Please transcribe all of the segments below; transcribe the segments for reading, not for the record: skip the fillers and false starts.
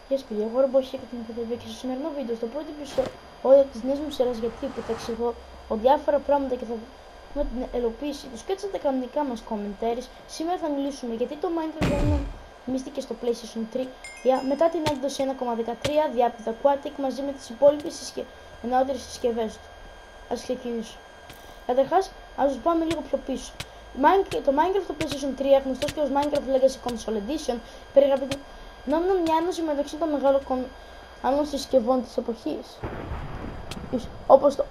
Γεια σας παιδιά, εγώ Ρομπόχη και την ΠΤΒ και στο σημερινό βίντεο, στο πρώτο επεισόδιο της νέας μου σειράς γιατί που θα εξηγώ διάφορα πράγματα και θα δούμε την ελοποίηση τους και τα κανονικά μας commentaries. Σήμερα θα μιλήσουμε γιατί το Minecraft δεν μίστηκε στο PlayStation 3 μετά την έκδοση 1.13 διάπτει το Aquatic μαζί με τις υπόλοιπες νεότερες συσκευές του. Ας ξεκινήσω. Καταρχάς, ας τους πάμε λίγο πιο πίσω. Το Minecraft στο PlayStation 3, γνωστός και ως Minecraft Legacy Console Edition, περιγράφει νόμιζα μια ένωση μεταξύ των μεγάλων άλλων συσκευών της εποχής, όπως το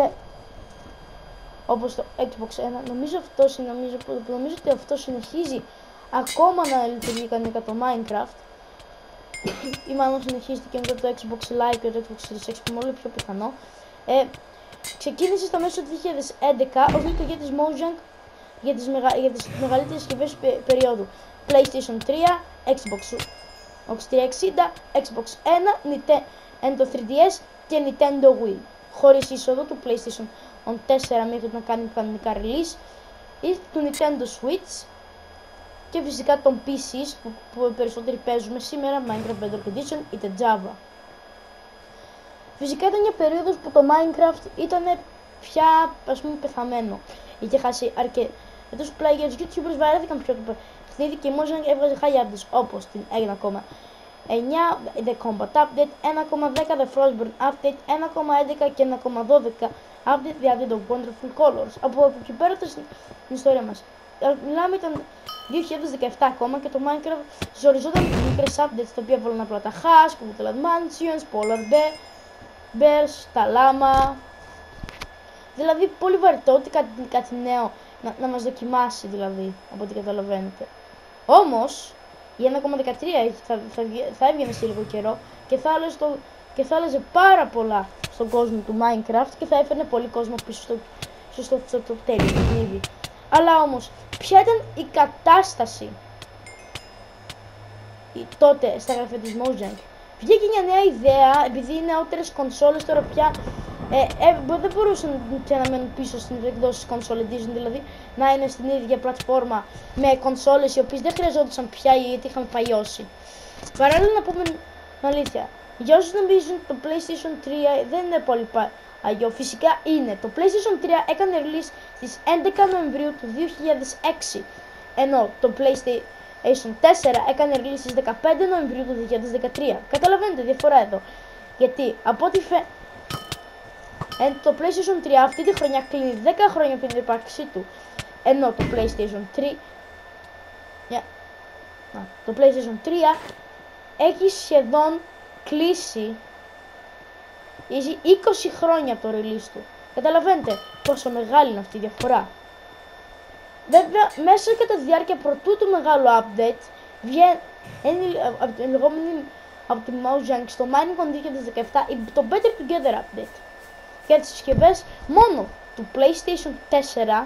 Xbox 1. Νομίζω ότι αυτό συνεχίζει ακόμα να λειτουργεί κανονικά το Minecraft ή μάλλον συνεχίστηκε μετά το Xbox Live και το Xbox Series X, που είναι όλο πιο πιθανό. Ξεκίνησε στα μέσα του 2011 ως λειτουργία της Mojang για τις μεγαλύτερες συσκευές περίοδου PlayStation 3, Xbox 360, Xbox 1, Nintendo 3DS και Nintendo Wii, χωρίς είσοδο του PlayStation 4 μέχρι να κάνει κανονικά release, ή του Nintendo Switch και φυσικά των PCs που περισσότεροι παίζουμε σήμερα, Minecraft Bedrock Edition είτε Java. Φυσικά ήταν μια περίοδος που το Minecraft ήταν πια πεθαμένο. Είχε χάσει αρκετούς players, YouTubers βαρέθηκαν πιο το παιχνίδι και η Mojang έβγαζε high updates όπως την 1.9 The Combat Update, 1.10 The Frostburn Update, 1.11 και 1.12 Update The Update of Wonderful Colors. Από εκεί πέρα στην ιστορία μας. Μιλάμε ήταν 2017 ακόμα και το Minecraft ζοριζόταν με μικρές updates τα οποία βάλουν απλά τα hash, Polar Mansions, Polar Bears, τα λάμα. Δηλαδή πολύ βαρετό, κάτι νέο να μας δοκιμάσει δηλαδή, από ό,τι καταλαβαίνετε. Όμως, η 1.13 θα έβγαινε σε λίγο καιρό και θα άλλαζε πάρα πολλά στον κόσμο του Minecraft και θα έφερνε πολύ κόσμο πίσω στο τέλειο παιχνίδι. Αλλά όμως, ποια ήταν η κατάσταση τότε στα γραφεία της Mojang? Βγήκε μια νέα ιδέα, επειδή οι νεότερες κονσόλες τώρα πια δεν μπορούσαν πια να μένουν πίσω στην εκδόση Console Edition, δηλαδή να είναι στην ίδια πλατφόρμα με κονσόλες οι οποίες δεν χρειαζόντουσαν πια γιατί είχαν φαϊώσει. Παράλληλα να πούμε την αλήθεια, για όσους νομίζουν το PlayStation 3 δεν είναι πολύ παλιό, φυσικά είναι. Το PlayStation 3 έκανε release στις 11 Νοεμβρίου του 2006, ενώ το PlayStation 4 έκανε release στις 15 Νοεμβρίου του 2013. Καταλαβαίνετε διαφορά εδώ, γιατί από ό,τι το PlayStation 3 αυτή τη χρονιά κλείνει 10 χρόνια πριν την ύπαρξή του, ενώ το PlayStation 3 έχει σχεδόν κλείσει 20 χρόνια από το release του. Καταλαβαίνετε πόσο μεγάλη είναι αυτή η διαφορά. Βέβαια, μέσα κατά τη διάρκεια πρωτού του μεγάλου update βγαίνει από τη Mojang στο Minecraft 2017 το Better Together update για τις συσκευές μόνο του PlayStation 4,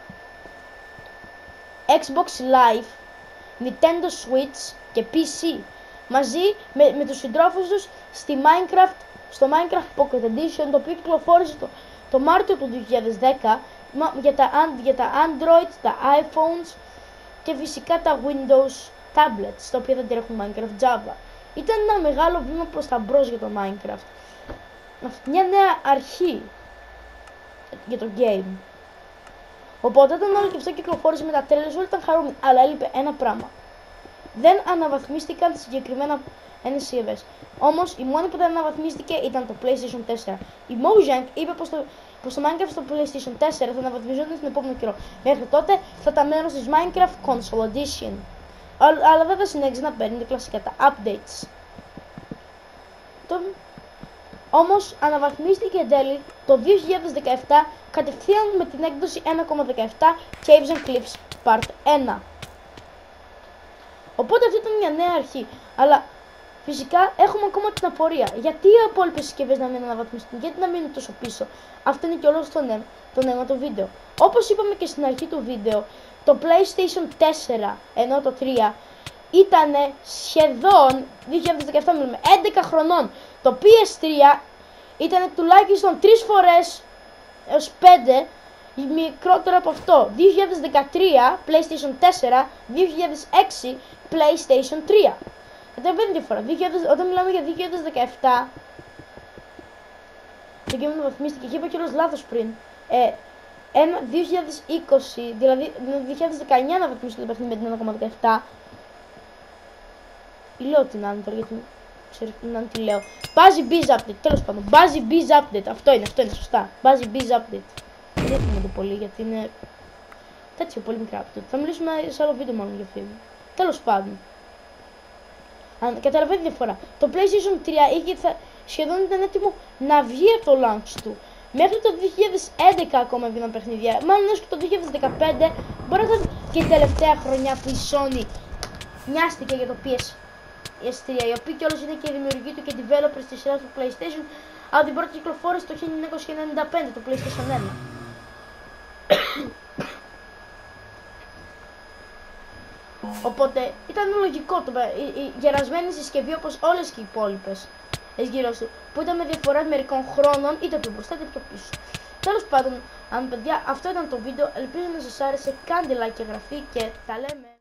Xbox Live, Nintendo Switch και PC, μαζί με τους συντρόφους τους στο Minecraft Pocket Edition, το οποίο κυκλοφόρησε το Μάρτιο του 2010 για τα Android, τα iPhones και φυσικά τα Windows tablets, τα οποία δεν τρέχουν Minecraft Java. Ήταν ένα μεγάλο βήμα προς τα μπρος για το Minecraft. Μια νέα αρχή για το game. Οπότε όταν όλο και αυτό κυκλοφόρησε με τα trailers όλοι ήταν χαρούμενοι, αλλά έλειπε ένα πράγμα. Δεν αναβαθμίστηκαν συγκεκριμένα συσκευές. Όμως η μόνη που δεν αναβαθμίστηκε ήταν το PlayStation 4. Η Mojang είπε πως το Minecraft στο PlayStation 4 θα αναβαθμιζόταν στην επόμενο καιρό. Μέχρι τότε θα ήταν μέρος της Minecraft Console Edition. Αλλά δεν θα συνέχιζε να παίρνει κλασικά τα updates. Όμως αναβαθμίστηκε εν τέλει το 2017 κατευθείαν με την έκδοση 1.17 Caves and Cliffs Part 1. Οπότε αυτή ήταν μια νέα αρχή. Αλλά φυσικά έχουμε ακόμα την απορία. Γιατί οι υπόλοιπες συσκευές να μην αναβαθμιστούν, γιατί να μείνουν τόσο πίσω? Αυτό είναι και όλο το νόημα του βίντεο. Όπως είπαμε και στην αρχή του βίντεο, το PlayStation 4 ενώ το 3 ήταν σχεδόν 2017 μιλούμε 11 χρονών. Το PS3 ήταν τουλάχιστον 3 φορές έως 5 μικρότερο από αυτό. 2013 PlayStation 4, 2006 PlayStation 3. Καταλαβαίνετε διαφορά. Όταν μιλάμε για 2017, το κείμενο βαθμίστηκε και είπα κιόλας λάθος πριν. 2020, δηλαδή 2019 να βαθμίσει το παιχνίδι με την 1,17. Λέω την άλλη τώρα γιατί ξέρεις την άλλη τι λέω. Μπάζει Biz Update, τέλος πάντων. Μπάζει Biz Update, αυτό είναι σωστά. Μπάζει Biz Update. Δεν θυμάμαι το πολύ γιατί είναι τέτοιο πολύ μικρά update. Θα μιλήσουμε σε άλλο βίντεο μάλλον για αυτό. Τέλος πάντων. Αν καταλαβαίνετε διαφορά. Το PlayStation 3 σχεδόν ήταν έτοιμο να βγει από το launch του. Μέχρι το 2011 ακόμα έβγαιναν παιχνίδια. Μάλλον έως και το 2015 μπορεί να ήταν και η τελευταία χρονιά που η Sony νοιάστηκε για το PS3, η οποία κιόλας είναι και η δημιουργή του και developers της σειράς του PlayStation, από την πρώτη κυκλοφόρηση το 1995, το PlayStation 1. Οπότε ήταν λογικό η γερασμένη συσκευή όπως όλες και οι υπόλοιπες γύρω του, που ήταν με διαφορά μερικών χρόνων, είτε πιο μπροστά είτε πιο πίσω. Τέλος πάντων, παιδιά, αυτό ήταν το βίντεο. Ελπίζω να σας άρεσε. Κάντε like και εγγραφή και τα λέμε.